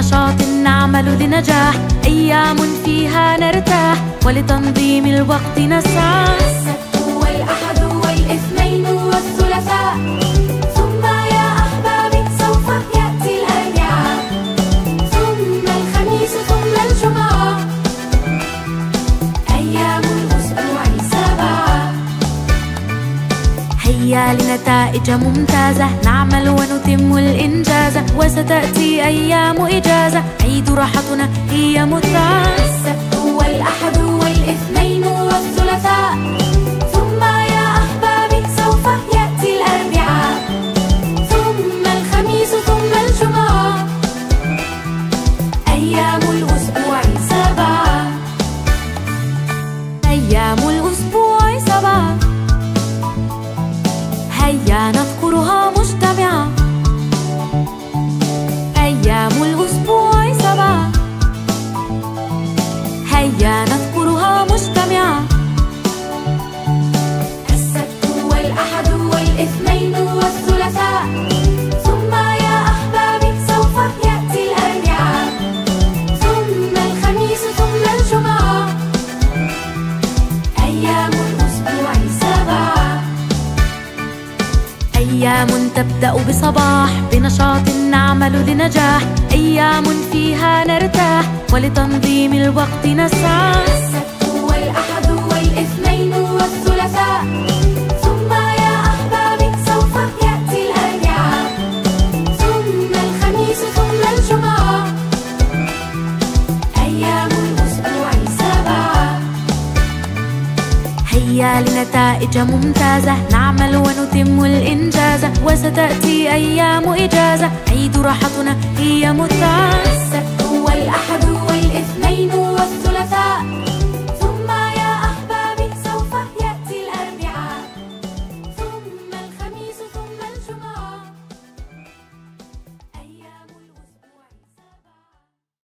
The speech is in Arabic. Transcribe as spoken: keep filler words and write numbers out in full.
بنشاط نعمل لنجاح، أيام فيها نرتاح ولتنظيم الوقت نسعى. السبت والأحد والاثنين والثلاثاء، ثم يا أحبابي سوف يأتي الأربعاء، ثم الخميس ثم الجمعة، أيام الأسبوع سبعة. هيا لنتائج ممتازة، نعمل ونتم الإنجاز، وستأتي أيام إجازة، عيد راحتنا هي متعة. السبت والأحد والاثنين والثلاثاء، ثم يا أحبابي سوف يأتي الأربعاء، ثم الخميس ثم الجمعة، أيام الأسبوع سبعة. أيام الأسبوع سبعة، هيا نذكرها مجتمعة. أيام الأسبوع سبعة، هيا نذكرها مجتمعة. السبت والأحد والاثنين والثلاثاء، ثم يا أحبابي سوف يأتي الأربعاء، ثم الخميس ثم الجمعة، أيام الأسبوع سبعة. أيام تبدأ بصباح، بنشاط نعمل لنجاح، أيام فيها نرتاح ولتنظيم الوقت نسعى. السبت والأحد والاثنين والثلاثاء، ثم يا أحبابي سوف يأتي الأربعاء، ثم الخميس ثم الجمعة، أيام الأسبوع سبعة. هيا لنتائج ممتازة، نعمل ونتم الإنجاز، وستأتي أيام إجازة، عيد راحتنا هي متعة. السبت